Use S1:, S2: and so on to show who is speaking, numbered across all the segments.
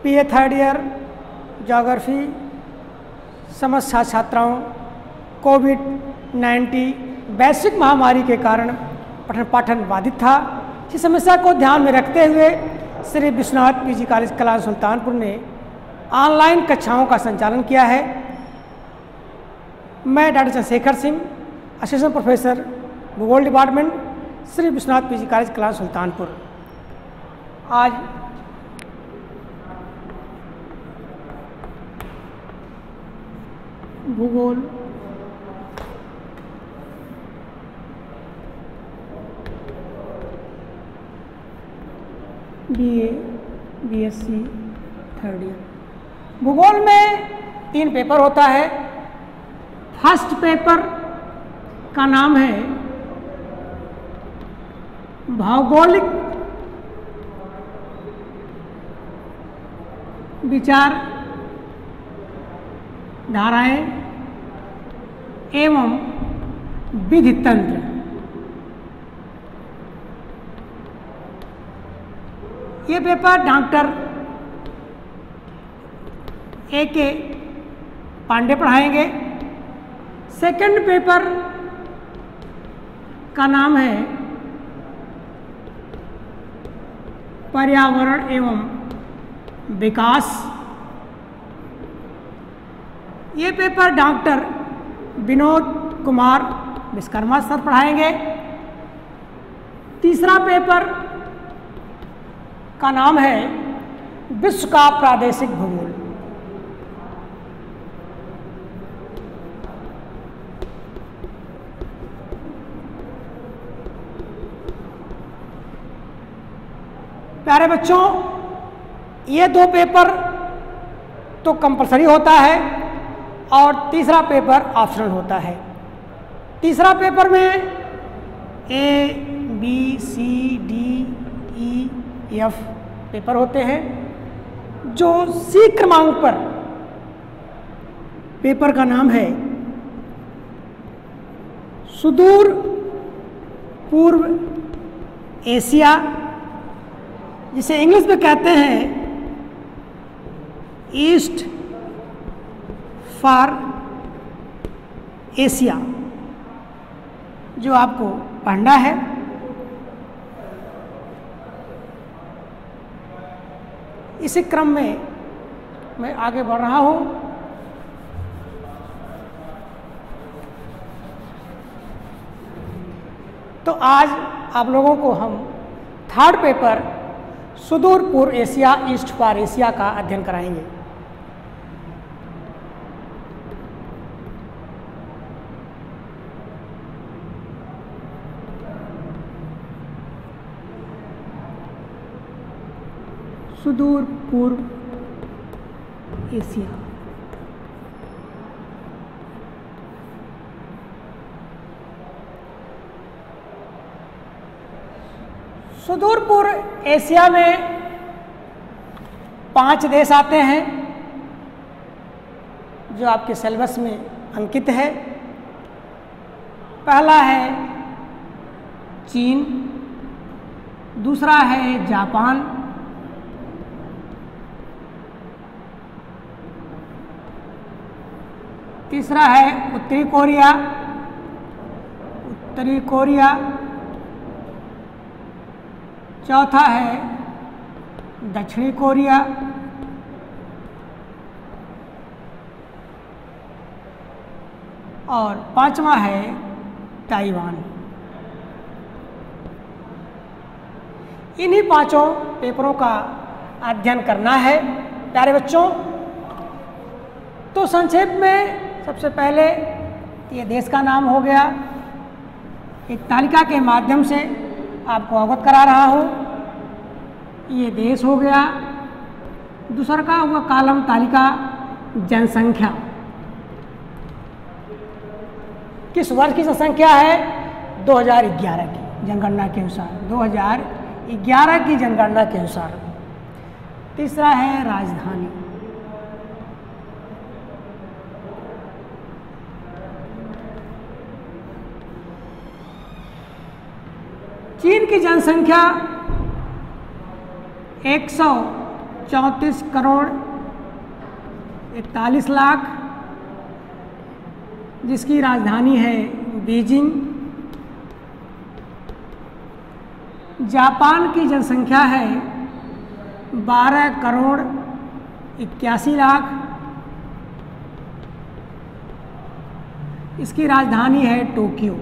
S1: BA third year geography समस्त छात्राओं कोविड-19 वैश्विक महामारी के कारण पठन पाठन बाधित था। इस समस्या को ध्यान में रखते हुए श्री विश्वनाथ पीजी कॉलेज कला सुल्तानपुर ने ऑनलाइन कक्षाओं का संचालन किया है। मैं doctor Chandrashekhar Singh, assistant professor भूगोल department, Shri Vishwanath PG college Kala Sultanpur, आज भूगोल बीए बीएससी थर्ड ईयर। भूगोल में 3 पेपर होता है। फर्स्ट पेपर का नाम है भौगोलिक विचार धाराएं एवं विधि तंत्र। ये पेपर डॉक्टर A.K. पांडे पढ़ाएंगे। सेकंड पेपर का नाम है पर्यावरण एवं विकास। ये paper doctor Vinod Kumar Vishwakarma sir पढ़ाएंगे। तीसरा पेपर का नाम है विश्व का प्रादेशिक भूगोल। प्यारे बच्चों, ये 2 पेपर तो कंपलसरी होता है और तीसरा पेपर ऑप्शनल होता है। तीसरा पेपर में A, B, C, D, E, F paper होते हैं। जो C क्रमांक पर पेपर का नाम है सुदूर पूर्व एशिया, जिसे इंग्लिश में कहते हैं ईस्ट फॉर एशिया, जो आपको पढ़ना है। इसी क्रम में मैं आगे बढ़ रहा हूँ। तो आज आप लोगों को हम थर्ड पेपर सुदूर पूर्व एशिया ईस्ट फॉर एशिया का अध्ययन कराएंगे। सुदूर पूर्व एशिया। सुदूर पूर्व एशिया में 5 देश आते हैं जो आपके सिलेबस में अंकित है। पहला है चीन, दूसरा है जापान, तीसरा है उत्तरी कोरिया, चौथा है दक्षिणी कोरिया, और 5वां है ताइवान। इन्हीं 5 पेपरों का अध्ययन करना है प्यारे बच्चों। तो संक्षेप में सबसे पहले ये देश का नाम हो गया। एक तालिका के माध्यम से आपको अवगत करा रहा हूँ। ये देश हो गया। दूसरा का हुआ कॉलम तालिका जनसंख्या। किस वर्ष की जनसंख्या है? 2011 की जनगणना के अनुसार, 2011 की जनगणना के अनुसार। तीसरा है राजधानी। चीन की जनसंख्या 34 करोड़ 41 लाख, जिसकी राजधानी है बीजिंग। जापान की जनसंख्या है 12 करोड़ 81 लाख, इसकी राजधानी है टोक्यो।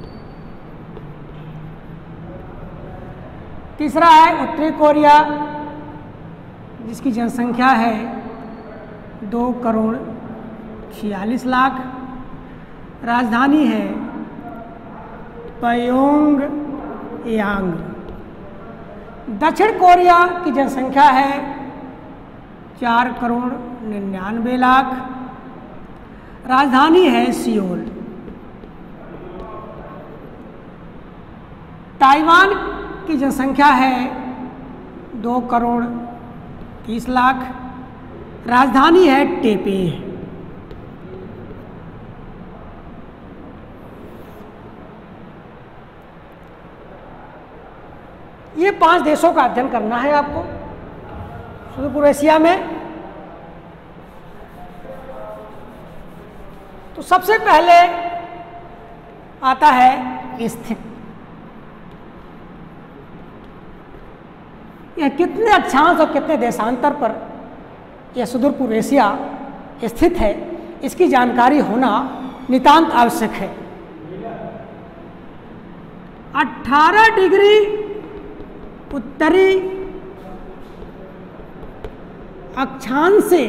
S1: तीसरा है उत्तरी कोरिया, जिसकी जनसंख्या है 2 करोड़ 46 लाख, राजधानी है प्योंगयांग। दक्षिण कोरिया की जनसंख्या है 4 करोड़ 99 लाख, राजधानी है सियोल। ताइवान की जनसंख्या है 2 करोड़ 30 लाख, राजधानी है टेपे। ये 5 देशों का अध्ययन करना है आपको सुदूर पूर्व एशिया में। तो सबसे पहले आता है स्थित। यह कितने अक्षांश और कितने देशांतर पर यह सुदूर पूर्व एशिया स्थित है, इसकी जानकारी होना नितांत आवश्यक है। 18 डिग्री उत्तरी अक्षांश से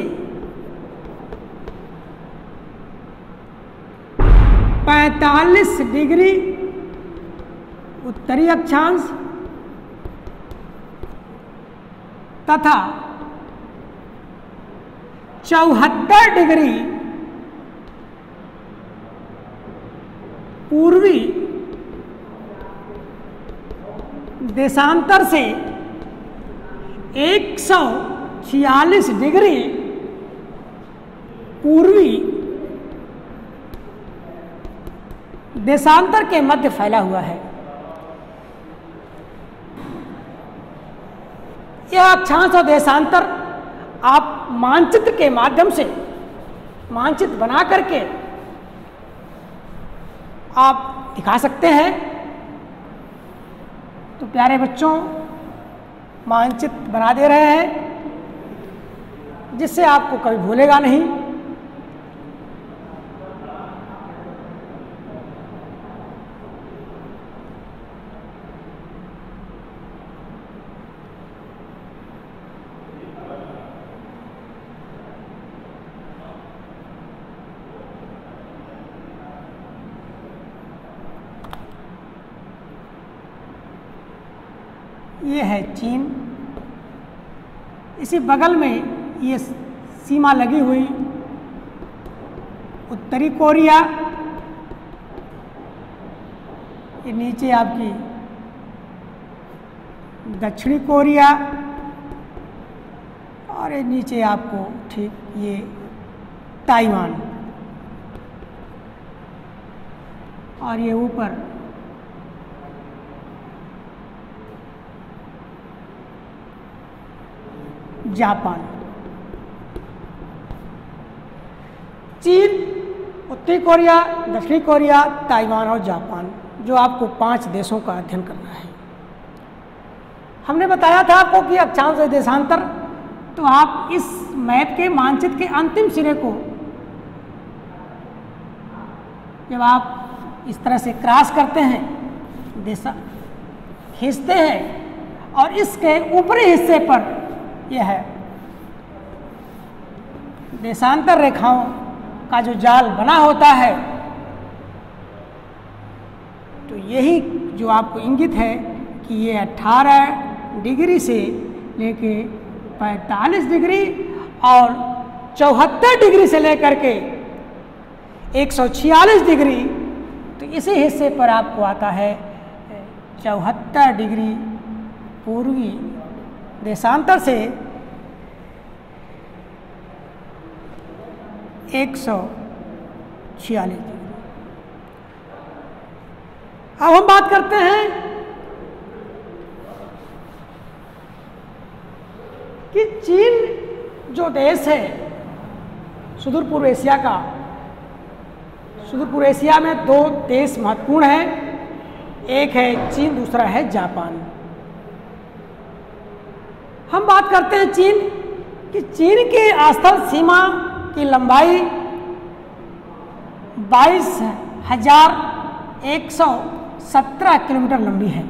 S1: 45 डिग्री उत्तरी अक्षांश तथा 74 डिग्री पूर्वी देशांतर से 146 डिग्री पूर्वी देशांतर के मध्य फैला हुआ है। यह अक्षांश और देशांतर आप मानचित्र के माध्यम से मानचित्र बना करके आप दिखा सकते हैं। तो प्यारे बच्चों, मानचित्र बना दे रहे हैं जिससे आपको कभी भूलेगा नहीं। ये है चीन, इसी बगल में ये सीमा लगी हुई उत्तरी कोरिया, ये नीचे आपकी दक्षिणी कोरिया और ये नीचे आपको ठीक ये ताइवान और ये ऊपर जापान। चीन, उत्तरी कोरिया, दक्षिणी कोरिया, ताइवान और जापान, जो आपको 5 देशों का अध्ययन करना है। हमने बताया था आपको कि अक्षांश और देशांतर, तो आप इस मैप के मानचित्र के अंतिम सिरे को जब आप इस तरह से क्रॉस करते हैं, दिशा खींचते हैं और इसके ऊपरी हिस्से पर यह है देशांतर रेखाओं का जो जाल बना होता है, तो यही जो आपको इंगित है कि ये 18 डिग्री से लेके 45 डिग्री और 74 डिग्री से लेकर के 146 डिग्री, तो इसी हिस्से पर आपको आता है 74 डिग्री पूर्वी देशांतर से 146 डिग्री। अब हम बात करते हैं कि चीन जो देश है सुदूर पूर्व एशिया का, सुदूर पूर्व एशिया में दो देश महत्वपूर्ण हैं, एक है चीन, दूसरा है जापान। हम बात करते हैं चीन कि चीन की स्थल सीमा की लंबाई 22,117 किलोमीटर लंबी है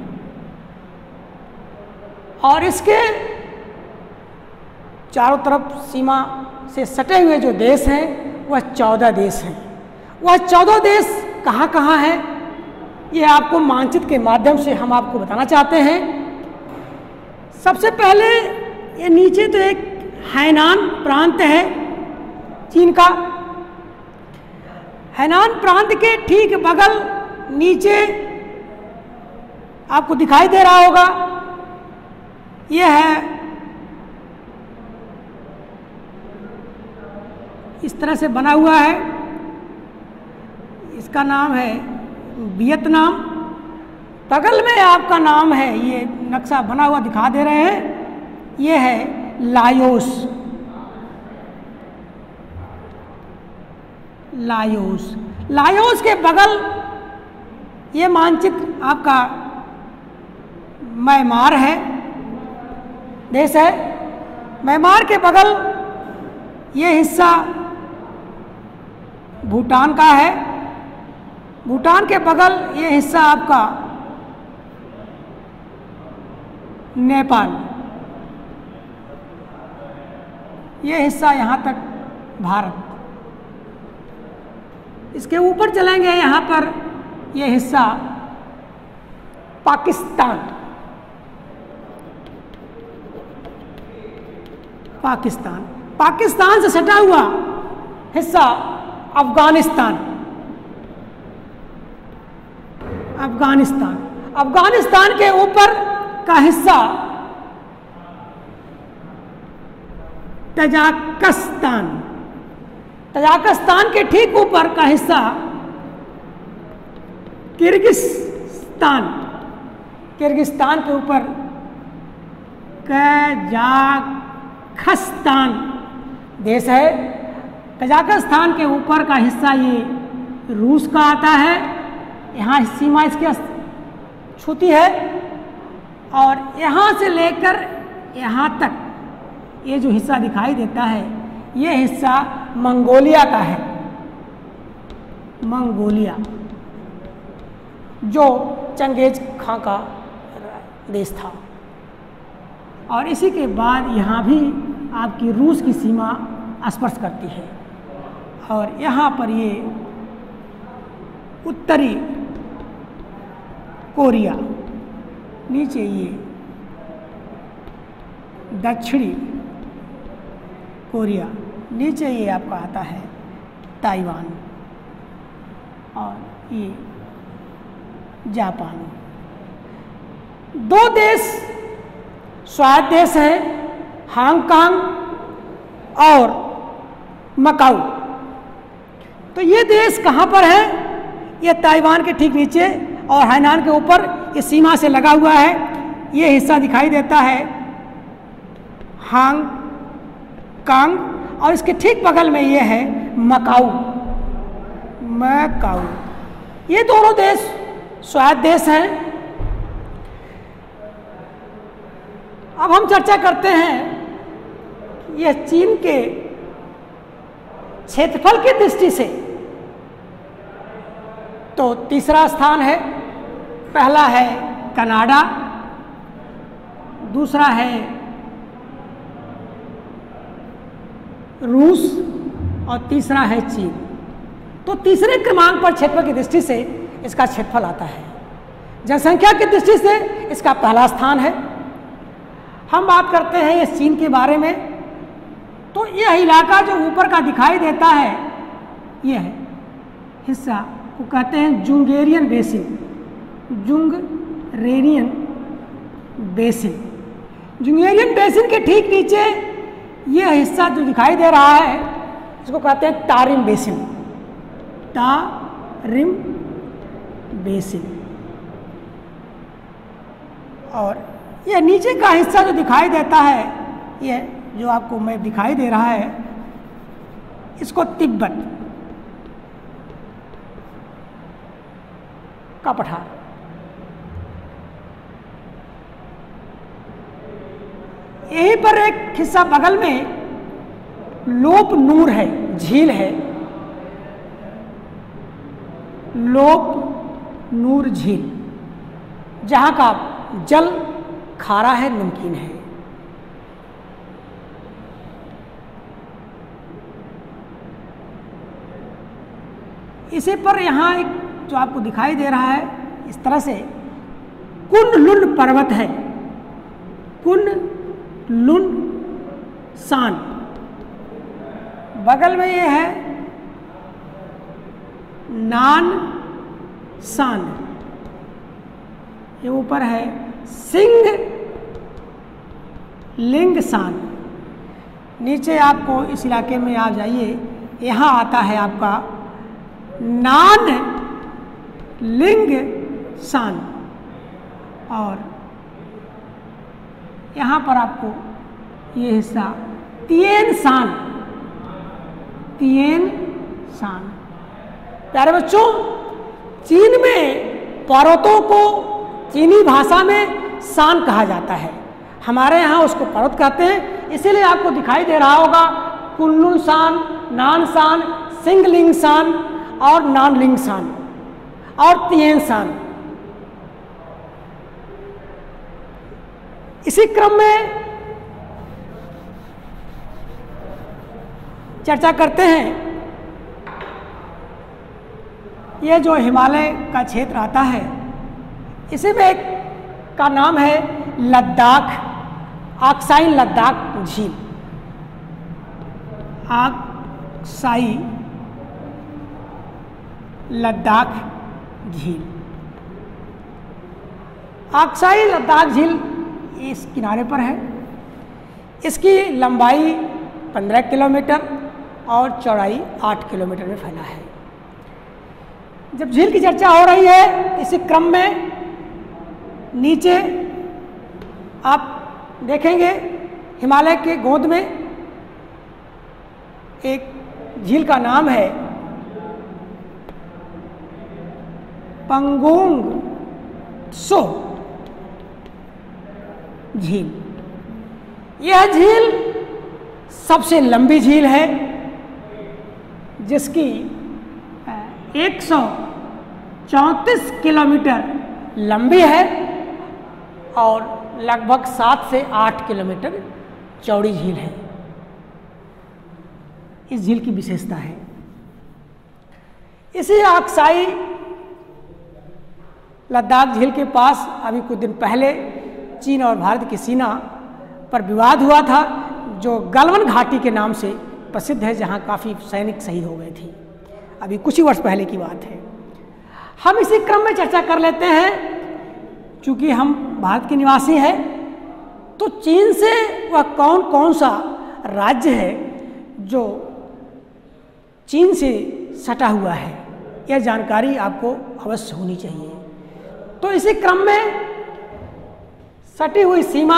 S1: और इसके चारों तरफ सीमा से सटे हुए जो देश हैं वह 14 देश हैं। वह 14 देश कहाँ कहाँ हैं ये आपको मानचित्र के माध्यम से हम आपको बताना चाहते हैं। सबसे पहले ये नीचे तो एक हैनान प्रांत है चीन का। हैनान प्रांत के ठीक बगल नीचे आपको दिखाई दे रहा होगा, यह है इस तरह से बना हुआ है, इसका नाम है वियतनाम। बगल में आपका नाम है, ये नक्शा बना हुआ दिखा दे रहे हैं, ये है लाओस। लाओस, लाओस के बगल ये मानचित्र आपका म्यांमार है, देश है। म्यांमार के बगल ये हिस्सा भूटान का है। भूटान के बगल ये हिस्सा आपका नेपाल, ये हिस्सा यहाँ तक भारत। इसके ऊपर चलेंगे, यहाँ पर ये हिस्सा पाकिस्तान, पाकिस्तान। पाकिस्तान से सटा हुआ हिस्सा अफगानिस्तान, अफगानिस्तान। अफगानिस्तान के ऊपर का हिस्सा तजाकिस्तान, तजाकिस्तान के ठीक ऊपर का हिस्सा किर्गिस्तान, किर्गिस्तान के ऊपर कजाकिस्तान देश है। कजाकिस्तान के ऊपर का हिस्सा ये रूस का आता है, यहाँ सीमा इसकी छूती है और यहाँ से लेकर यहाँ तक ये जो हिस्सा दिखाई देता है ये हिस्सा मंगोलिया का है। मंगोलिया जो चंगेज खां का देश था। और इसी के बाद यहाँ भी आपकी रूस की सीमा स्पर्श करती है और यहाँ पर ये उत्तरी कोरिया, नीचे ये दक्षिणी कोरिया, नीचे ये आपका आता है ताइवान और ये जापान। दो देश स्वायत्त देश हैं, हांगकांग और मकाऊ। तो ये देश कहाँ पर है? ये ताइवान के ठीक नीचे और हैनान के ऊपर ये सीमा से लगा हुआ है। ये हिस्सा दिखाई देता है हांगकांग और इसके ठीक बगल में ये है मकाऊ, मकाऊ। ये दोनों देश स्वायत्त देश हैं। अब हम चर्चा करते हैं यह चीन के क्षेत्रफल की दृष्टि से तो तीसरा स्थान है। पहला है कनाडा, दूसरा है रूस और तीसरा है चीन। तो तीसरे क्रमांक पर क्षेत्रफल की दृष्टि से इसका क्षेत्रफल आता है। जनसंख्या की दृष्टि से इसका पहला स्थान है। हम बात करते हैं इस चीन के बारे में, तो यह इलाका जो ऊपर का दिखाई देता है यह है हिस्सा को कहते हैं Dzungarian basin, Dzungarian basin. Dzungarian basin के ठीक नीचे यह हिस्सा जो दिखाई दे रहा है इसको कहते हैं तारिम बेसिन, तारिम बेसिन। और यह नीचे का हिस्सा जो दिखाई देता है ये जो आपको मैप दिखाई दे रहा है इसको तिब्बत का पठार। यहीं पर एक हिस्सा बगल में लोप नूर है, झील है, लोप नूर झील, जहां का जल खारा है, नमकीन है। इसी पर यहाँ एक जो आपको दिखाई दे रहा है इस तरह से कुन लुन पर्वत है, कुन लुन सान, बगल में ये है नान सान, ये ऊपर है सिंह लिंग सान। नीचे आपको इस इलाके में आ जाइए, यहाँ आता है आपका नान लिंग सान, और यहाँ पर आपको ये हिस्सा तिएन सान, तिएन सान। प्यारे बच्चों, चीन में पर्वतों को चीनी भाषा में सान कहा जाता है, हमारे यहाँ उसको पर्वत कहते हैं। इसीलिए आपको दिखाई दे रहा होगा कुनलुन सान, नान सान, सिंगलिंग सान और नानलिंग सान और तिएन सान। इसी क्रम में चर्चा करते हैं, यह जो हिमालय का क्षेत्र आता है इसी में एक का नाम है लद्दाख, आक्साई लद्दाख झील, आक्साई लद्दाख झील। आक्साई लद्दाख झील इस किनारे पर है। इसकी लंबाई 15 किलोमीटर और चौड़ाई 8 किलोमीटर में फैला है। जब झील की चर्चा हो रही है इसी क्रम में नीचे आप देखेंगे हिमालय के गोद में एक झील का नाम है पंगोंग त्सो झील। यह झील सबसे लंबी झील है, जिसकी 134 किलोमीटर लंबी है और लगभग 7 से 8 किलोमीटर चौड़ी झील है। इस झील की विशेषता है। इसी आक्साई लद्दाख झील के पास अभी कुछ दिन पहले चीन और भारत की सीमा पर विवाद हुआ था, जो गलवान घाटी के नाम से प्रसिद्ध है, जहां काफ़ी सैनिक शहीद हो गए थे। अभी कुछ ही वर्ष पहले की बात है। हम इसी क्रम में चर्चा कर लेते हैं, चूंकि हम भारत के निवासी हैं, तो चीन से वह कौन कौन सा राज्य है जो चीन से सटा हुआ है, यह जानकारी आपको अवश्य होनी चाहिए। तो इसी क्रम में सटी हुई सीमा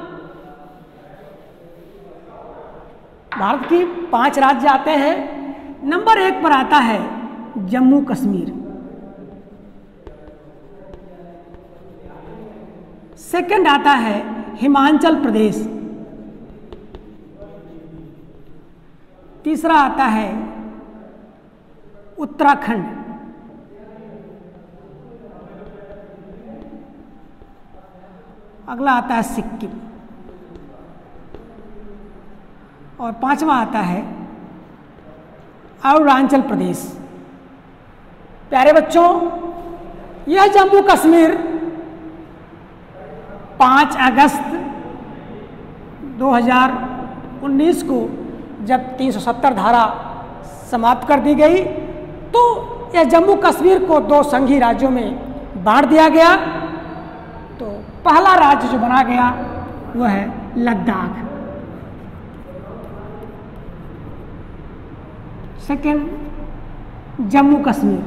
S1: भारत की 5 राज्य आते हैं। नंबर 1 पर आता है जम्मू कश्मीर, सेकंड आता है हिमाचल प्रदेश, तीसरा आता है उत्तराखंड, अगला आता है सिक्किम और 5वां आता है अरुणाचल प्रदेश। प्यारे बच्चों, यह जम्मू कश्मीर 5 अगस्त 2019 को जब 370 धारा समाप्त कर दी गई, तो यह जम्मू कश्मीर को 2 संघीय राज्यों में बांट दिया गया। तो पहला राज्य जो बना गया वह है लद्दाख, सेकंड जम्मू कश्मीर।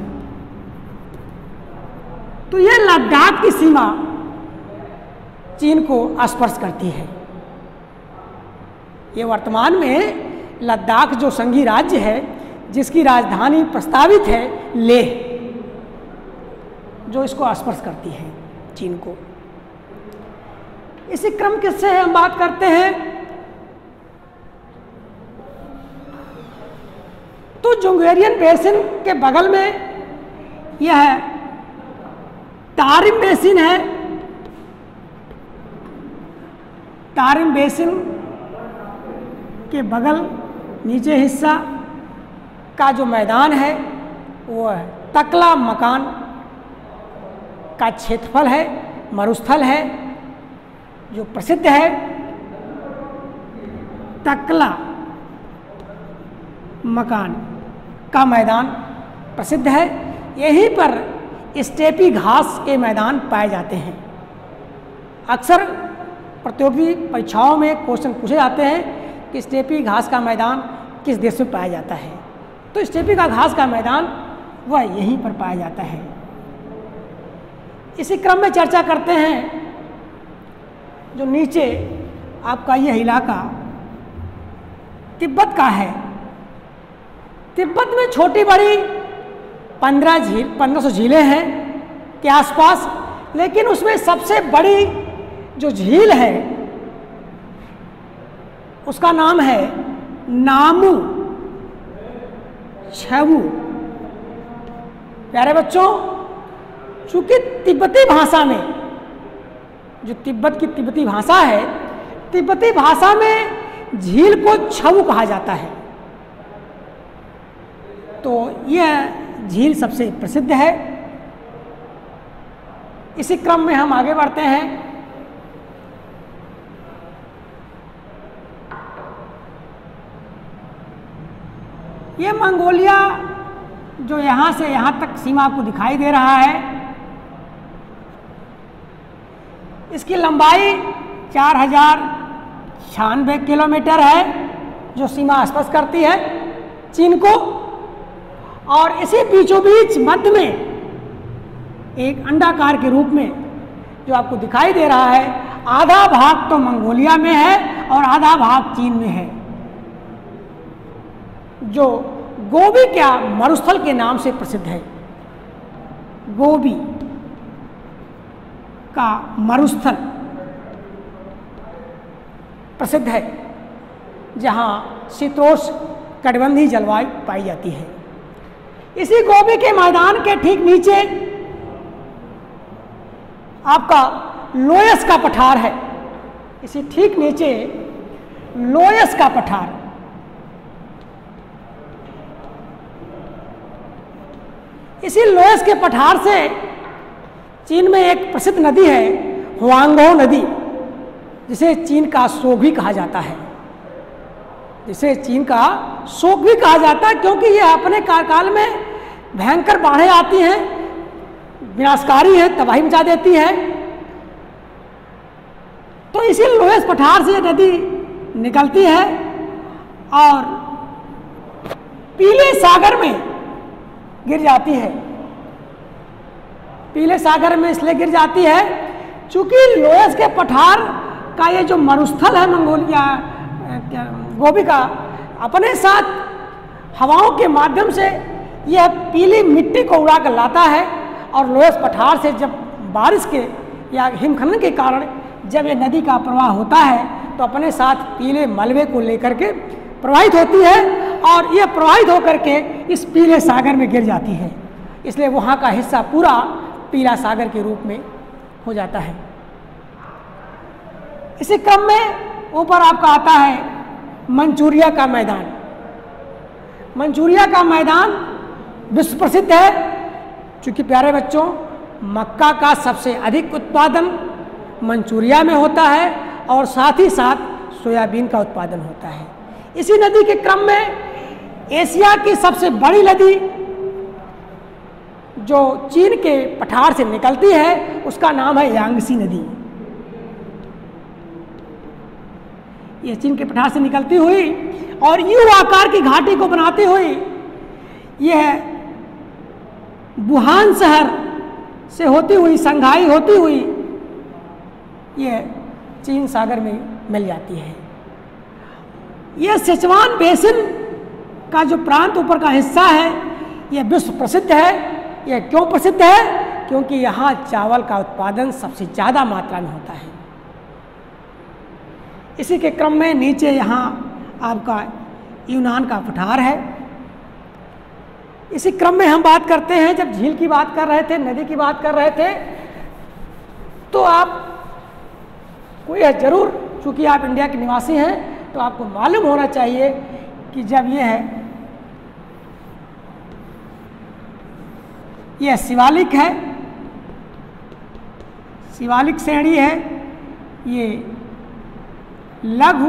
S1: तो यह लद्दाख की सीमा चीन को स्पर्श करती है। ये वर्तमान में लद्दाख जो संघीय राज्य है, जिसकी राजधानी प्रस्तावित है लेह, जो इसको स्पर्श करती है चीन को। इसी क्रम किससे हम बात करते हैं तो जुंगेरियन बेसिन के बगल में यह तारिम बेसिन है। तारिम बेसिन के बगल नीचे हिस्सा का जो मैदान है वो है तकला मकान का क्षेत्रफल है, मरुस्थल है जो प्रसिद्ध है। तकला मकान का मैदान प्रसिद्ध है। यहीं पर स्टेपी घास के मैदान पाए जाते हैं। अक्सर प्रतियोगी परीक्षाओं में क्वेश्चन पूछे जाते हैं कि स्टेपी घास का मैदान किस देश में पाया जाता है, तो स्टेपी का घास का मैदान वह यहीं पर पाया जाता है। इसी क्रम में चर्चा करते हैं जो नीचे आपका यह इलाका तिब्बत का है। तिब्बत में छोटी बड़ी 1500 झीलें हैं के आसपास, लेकिन उसमें सबसे बड़ी जो झील है उसका नाम है नामू छवु। प्यारे बच्चों, चूंकि तिब्बती भाषा में, जो तिब्बत की तिब्बती भाषा है, तिब्बती भाषा में झील को छवु कहा जाता है, तो यह झील सबसे प्रसिद्ध है। इसी क्रम में हम आगे बढ़ते हैं। ये मंगोलिया जो यहाँ से यहाँ तक सीमा आपको दिखाई दे रहा है, इसकी लंबाई 4096 किलोमीटर है जो सीमा स्पर्श करती है चीन को। और इसी बीचों बीच मध्य में एक अंडाकार के रूप में जो आपको दिखाई दे रहा है, आधा भाग तो मंगोलिया में है और आधा भाग चीन में है, जो गोबी क्या मरुस्थल के नाम से प्रसिद्ध है। गोबी का मरुस्थल प्रसिद्ध है, जहाँ शीतोष्ण कटिबंधीय जलवायु पाई जाती है। इसी गोबी के मैदान के ठीक नीचे आपका लोयस का पठार है। इसी ठीक नीचे लोयस का पठार, इसी लोयस के पठार से चीन में एक प्रसिद्ध नदी है हुआंगहो नदी, जिसे चीन का शोक भी कहा जाता है। जिसे चीन का शोक भी कहा जाता है क्योंकि यह अपने कार्यकाल में भयंकर बाढ़ें आती हैं, विनाशकारी है, तबाही मचा देती है। तो इसी लोयस पठार से नदी निकलती है और पीले सागर में गिर जाती है। पीले सागर में इसलिए गिर जाती है चूंकि लोयस के पठार का ये जो मरुस्थल है मंगोलिया गोबी का, अपने साथ हवाओं के माध्यम से यह पीली मिट्टी को उड़ा कर लाता है और लोयस पठार से जब बारिश के या हिमखंड के कारण जब ये नदी का प्रवाह होता है तो अपने साथ पीले मलबे को लेकर के प्रवाहित होती है और यह प्रवाहित होकर के इस पीले सागर में गिर जाती है। इसलिए वहाँ का हिस्सा पूरा पीला सागर के रूप में हो जाता है। इसी क्रम में ऊपर आपका आता है मंचूरिया का मैदान। मंचूरिया का मैदान विश्व प्रसिद्ध है क्योंकि प्यारे बच्चों, मक्का का सबसे अधिक उत्पादन मंचूरिया में होता है और साथ ही साथ सोयाबीन का उत्पादन होता है। इसी नदी के क्रम में एशिया की सबसे बड़ी नदी जो चीन के पठार से निकलती है उसका नाम है यांगसी नदी। यह चीन के पठार से निकलती हुई और यू आकार की घाटी को बनाती हुई यह वुहान शहर से होती हुई, संघाई होती हुई यह चीन सागर में मिल जाती है। यह सिचुआन बेसिन का जो प्रांत ऊपर का हिस्सा है यह विश्व प्रसिद्ध है। यह क्यों प्रसिद्ध है? क्योंकि यहाँ चावल का उत्पादन सबसे ज़्यादा मात्रा में होता है। इसी के क्रम में नीचे यहाँ आपका यूनान का पठार है। इसी क्रम में हम बात करते हैं, जब झील की बात कर रहे थे, नदी की बात कर रहे थे, तो आप को यह जरूर, चूंकि आप इंडिया के निवासी हैं तो आपको मालूम होना चाहिए कि जब यह शिवालिक है, शिवालिक श्रेणी है, ये लघु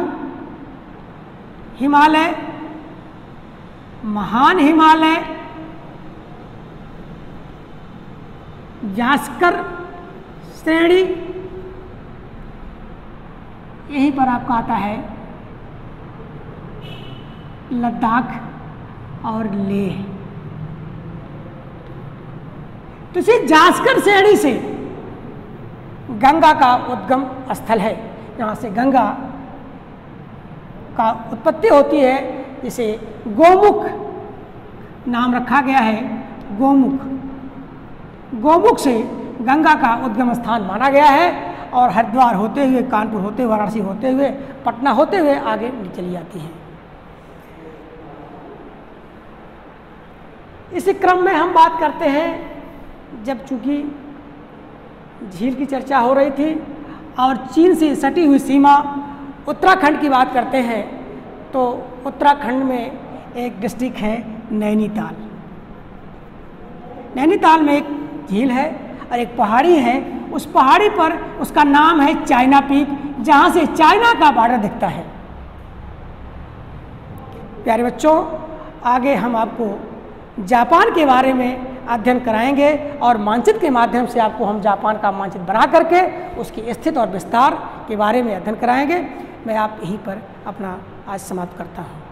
S1: हिमालय, महान हिमालय, जास्कर श्रेणी, यहीं पर आपका आता है लद्दाख और लेह। तो इसी जास्कर श्रेणी से गंगा का उद्गम स्थल है, यहाँ से गंगा का उत्पत्ति होती है, जिसे गोमुख नाम रखा गया है। गोमुख, गोमुख से गंगा का उद्गम स्थान माना गया है और हरिद्वार होते हुए, कानपुर होते हुए, वाराणसी होते हुए, पटना होते हुए आगे चली जाती है। इसी क्रम में हम बात करते हैं, जब चूंकि झील की चर्चा हो रही थी और चीन से सटी हुई सीमा उत्तराखंड की बात करते हैं, तो उत्तराखंड में एक डिस्ट्रिक्ट है नैनीताल। नैनीताल में एक झील है और एक पहाड़ी है, उस पहाड़ी पर उसका नाम है चाइना पीक, जहाँ से चाइना का बॉर्डर दिखता है। प्यारे बच्चों, आगे हम आपको जापान के बारे में अध्ययन कराएंगे और मानचित्र के माध्यम से आपको हम जापान का मानचित्र बना करके उसकी स्थिति और विस्तार के बारे में अध्ययन कराएंगे। मैं आप यहीं पर अपना आज समाप्त करता हूँ।